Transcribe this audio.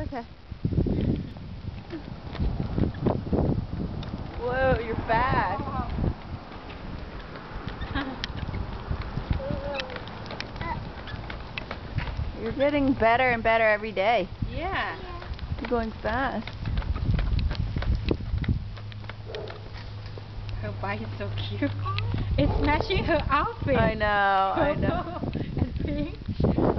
Okay. Whoa, you're fast. You're getting better and better every day. Yeah. You're going fast. Her bike is so cute. It's matching her outfit. I know, I know. And pink.